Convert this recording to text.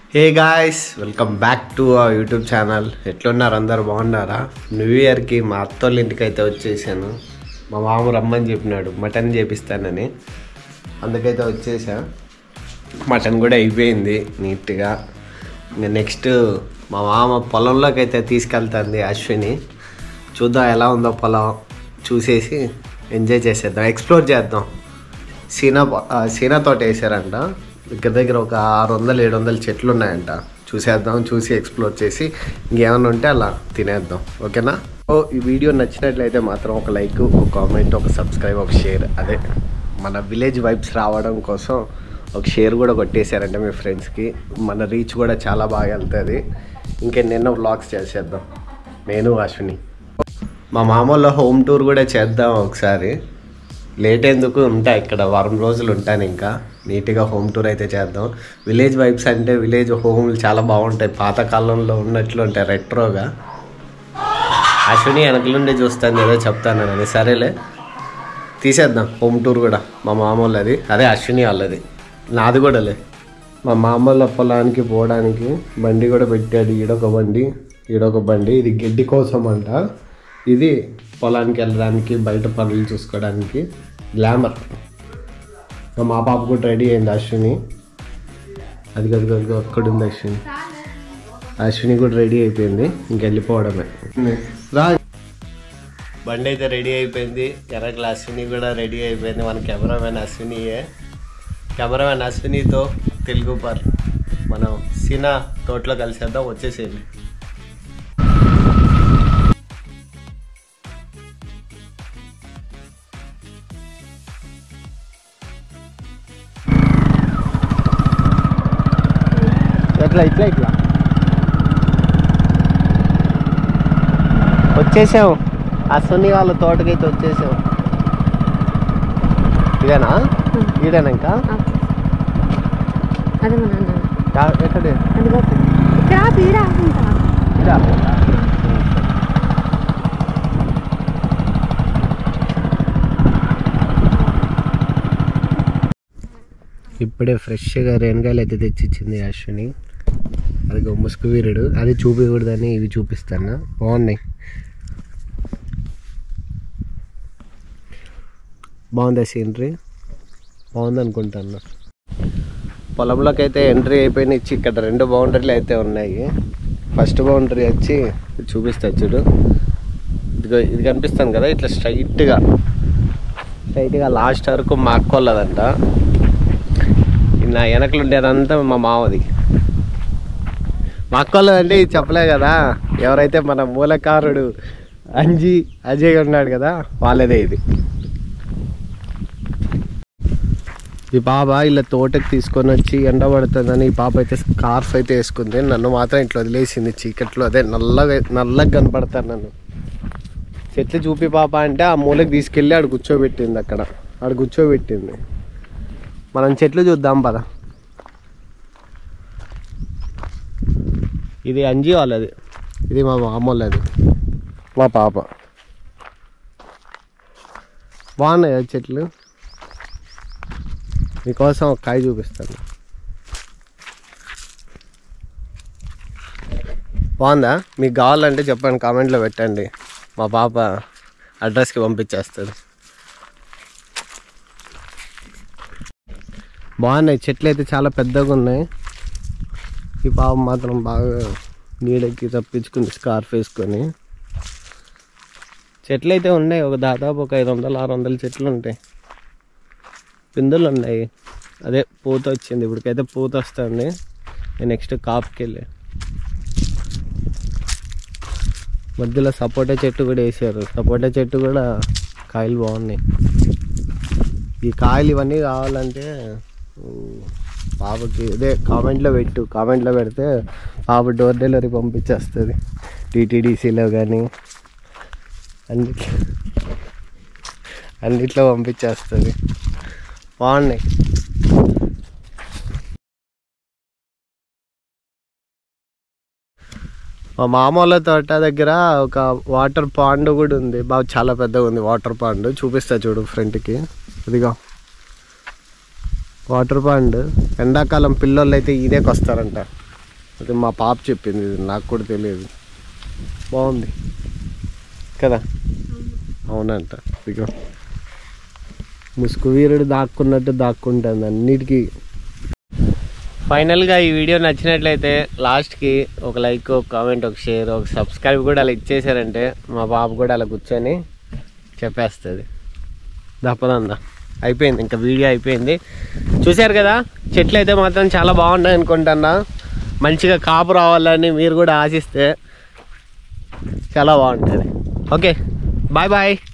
Hey guys, welcome back to our YouTube channel. ఎట్లున్నారు? అందరు బాగున్నారా? న్యూ ఇయర్కి మా అత్తోళ్ళ ఇంటికి అయితే వచ్చేసాను. మా మామ రమ్మని చెప్పినాడు మటన్ చేపిస్తానని, అందుకైతే వచ్చేసా. మటన్ కూడా అయిపోయింది నీట్గా. ఇంకా నెక్స్ట్ మా మామ పొలంలోకి అయితే తీసుకెళ్తుంది అశ్విని. చూద్దాం ఎలా ఉందో పొలం, చూసేసి ఎంజాయ్ చేసేద్దాం, ఎక్స్ప్లోర్ చేద్దాం. సీనా తోట వేసారంట, దగ్గర ఒక 600-700 చెట్లు ఉన్నాయంట. చూసేద్దాం, చూసి ఎక్స్ప్లోర్ చేసి ఇంకేమైనా ఉంటే అలా తినేద్దాం. ఓకేనా? ఈ వీడియో నచ్చినట్లయితే మాత్రం ఒక లైక్, ఒక కామెంట్, ఒక సబ్స్క్రైబ్, ఒక షేర్, అదే మన విలేజ్ వైబ్స్ రావడం కోసం ఒక షేర్ కూడా కొట్టేశారంటే మీ ఫ్రెండ్స్కి మన రీచ్ కూడా చాలా బాగా వెళ్తుంది. ఇంకెన్నెన్నో వ్లాగ్స్ చేసేద్దాం నేను అశ్విని. మా మామూలు హోమ్ టూర్ కూడా చేద్దాం ఒకసారి. లేట్ ఎందుకు, ఉంటా ఇక్కడ వారం రోజులు ఉంటాను. ఇంకా నీట్గా హోమ్ టూర్ అయితే చేద్దాం. విలేజ్ వైబ్స్ అంటే విలేజ్ హోమ్లు చాలా బాగుంటాయి, పాతకాలంలో ఉన్నట్లు ఉంటాయి, రెట్రోగా. అశ్విని వెనకలుండే చూస్తాను ఏదో చెప్తాను అని. సరేలే, తీసేద్దాం హోమ్ టూర్ కూడా. మా మామూలది, అదే అశ్విని వాళ్ళది, నాది కూడా లే. మా మామూల పొలానికి పోవడానికి బండి కూడా పెట్టాడు. ఈడొక బండి, ఈడొక బండి. ఇది గడ్డి కోసం అంట, ఇది పొలానికి వెళ్ళడానికి, బయట పనులు చూసుకోవడానికి. గ్లామర్. మా పాప కూడా రెడీ అయింది అశ్విని. అది అక్కడుంది అశ్విని. అశ్విని కూడా రెడీ అయిపోయింది, ఇంకెళ్ళిపోవడమే. రా, బండి అయితే రెడీ అయిపోయింది. ఎర్రగల అశ్విని కూడా రెడీ అయిపోయింది. మన కెమెరామెన్ అశ్వినియే. కెమెరామెన్ అశ్వినితో తెలుగు పర్ మనం సీనా తోటలో కలిసేద్దాం. వచ్చేసేయండి. ఇట్లా వచ్చేసాం. అశ్విని వాళ్ళ తోటకైతే వచ్చేసాం. ఇదేనా? ఇదేనా? ఇంకా ఎక్కడే ఇప్పుడే ఫ్రెష్గా రేణగాయలు అయితే తెచ్చిచ్చింది అశ్విని. అది ముసుగు వీరుడు, అది చూపించకూడదని ఇవి చూపిస్తాను. బాగున్నాయి, బాగుంది సీనరీ, బాగుంది అనుకుంటాను. పొలంలోకి అయితే ఎంట్రీ అయిపోయినాయి. ఇక్కడ 2 బౌండరీలు అయితే ఉన్నాయి. ఫస్ట్ బౌండరీ వచ్చి చూపిస్తా చూడు, ఇది కనిపిస్తాను కదా, ఇట్లా స్ట్రైట్గా లాస్ట్ వరకు మా అక్కోళ్ళదంట. నా వెనకలు ఉండేదంతా మా మావది. మా అక్కోళ్ళదంటే ఇది చెప్పలే కదా, ఎవరైతే మన మూలకారుడు అజయ్ ఉన్నాడు కదా, వాళ్ళదే ఇది. ఈ పాప ఇలా తోటకి తీసుకొని వచ్చి ఎండ పడుతుందని ఈ పాప అయితే స్కార్ఫ్ అయితే వేసుకుంది. నన్ను మాత్రం ఇట్లా వదిలేసింది చీకట్లో. అదే నల్లగా కనపడతారు నన్ను. చెట్లు చూపి పాప అంటే ఆ మూలకి తీసుకెళ్ళి ఆడ కూర్చోబెట్టింది. మనం చెట్లు చూద్దాం పద. ఇది అంజీ వాళ్ళది, ఇది మా మామూలది, మా పాప. బాగున్నాయి కదా చెట్లు. మీకోసం ఒక కాయ చూపిస్తాను. బాగుందా? మీకు కావాలంటే చెప్పండి, కామెంట్లో పెట్టండి. మా పాప అడ్రస్కి పంపించేస్తుంది. బాగున్నాయి చెట్లు అయితే, చాలా పెద్దగా ఉన్నాయి. ఈ పాప మాత్రం బాగా నీడకి తప్పించుకుంది స్కార్ఫ్ వేసుకొని. చెట్లు అయితే ఉన్నాయి, దాదాపు ఒక 500-600 చెట్లు ఉంటాయి. పిందులు ఉన్నాయి, అదే పూత వచ్చింది. ఇప్పటికైతే పూత వస్తుంది. నెక్స్ట్ కాపుకి వెళ్ళి మధ్యలో సపోటా చెట్టు కూడా వేసారు. సపోటా చెట్టు కూడా కాయలు బాగున్నాయి. ఈ కాయలు ఇవన్నీ కావాలంటే పాపకి ఇదే కామెంట్లో పెడితే పాప డోర్ డెలివరీ పంపించేస్తుంది. టీటీడీసీలో కానీ అన్నిట్లో పంపించేస్తుంది. బాగున్నాయి. మా మామూల తోట దగ్గర ఒక వాటర్ పాండ్ కూడా ఉంది. బాగా చాలా పెద్దగా ఉంది వాటర్ పాండ్. చూపిస్తా చూడు ఫ్రంట్కి. ఇదిగా వాటర్ పాండ్. ఎండాకాలం పిల్లోళ్ళు అయితే ఇదేకి వస్తారంట. అది మా పాప చెప్పింది, ఇది నాకు కూడా తెలియదు. బాగుంది కదా? అవునంట. ఇక ముసుగు వీరుడు దాక్కున్నట్టు దాక్కుంటుంది అన్నిటికీ. ఫైనల్గా ఈ వీడియో నచ్చినట్లయితే లాస్ట్కి ఒక లైక్, ఒక కామెంట్, ఒక షేర్, ఒక సబ్స్క్రైబ్ కూడా అలా ఇచ్చేసారంటే మా బాబు కూడా అలా కూర్చొని చెప్పేస్తుంది. దప్పదందా అయిపోయింది, ఇంకా వీడియో అయిపోయింది. చూశారు కదా, చెట్లు అయితే మాత్రం చాలా బాగున్నాయి అనుకుంటున్నా. మంచిగా కాపు రావాలని మీరు కూడా ఆశిస్తే చాలా బాగుంటుంది. Okay, bye bye.